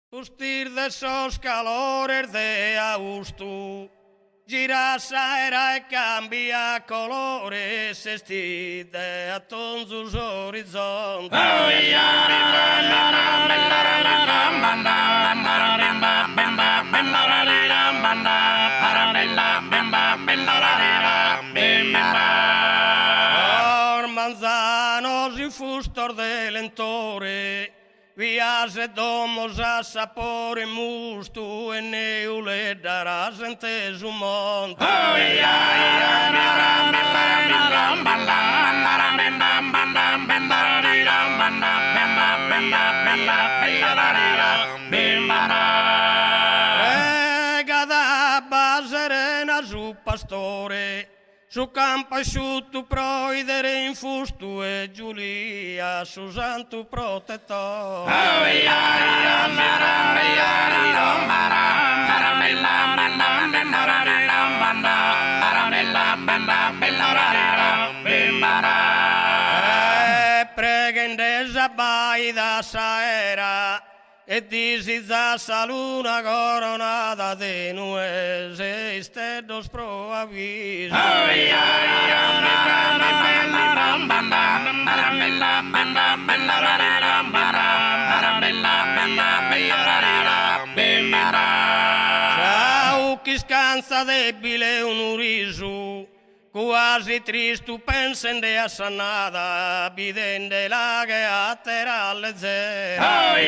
Ustir de esos calores de agosto, girasa era e cambia colores, estide a todos os horizontes. Manzanos e fustor de lentore, viase domos a sapore musto e neule darà gente su monte. Rega da baserena su pastore, su campo asciutto proidere in fusto e Giulia su santo protettore. Pregendesa baida saera e disizza sa luna coronata de nuez e stedos pro avviso. Ciao chi scansa debile un riso, quasi tristo pensende a sanada, bidende la che attera alle zero.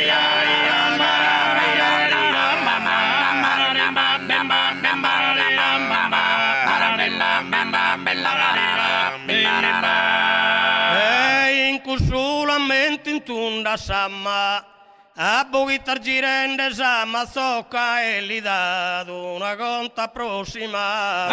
E in cusulamento in tunda samma, a bogitar girende sama zocca e li dato una conta prossima.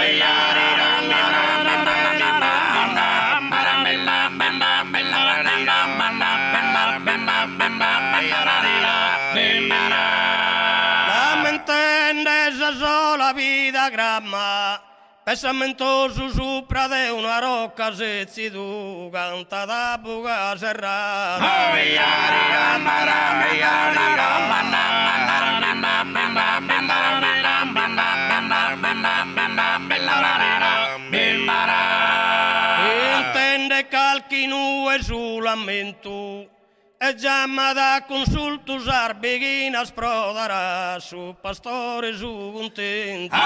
Lamentende esa sola vida gramma, pesamentoso sopra de una rocca se zidu canta da buga serrata. Intende calchi nue su lamento e giamma da consultus arbeginas prodarà su pastore su contento.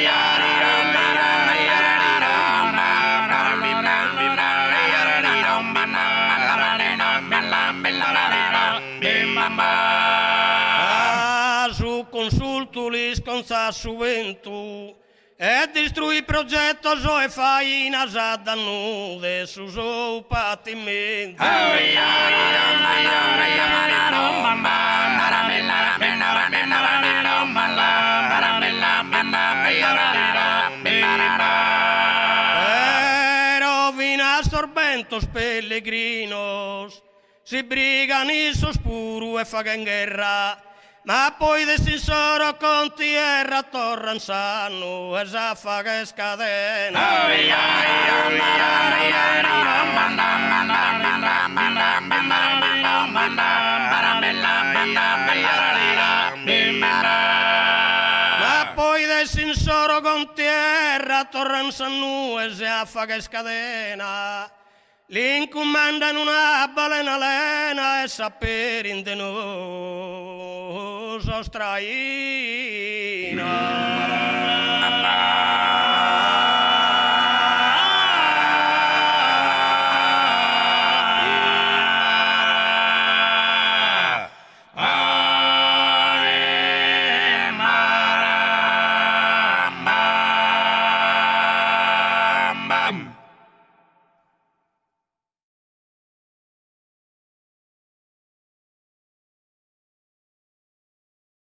Su consulto li sconsa su vento e distrui progetto so e fainas a dannude su so patimento. Rovina sorbentos pellegrinos si brigan i sospuru e fagan guerra, ma poi de sincero con tierra torran sano e zafaga scadena. Ma poi de sincero con tierra torran sano e zafaga scadena. L'incomanda in una balena lena e sapere in de nos straina.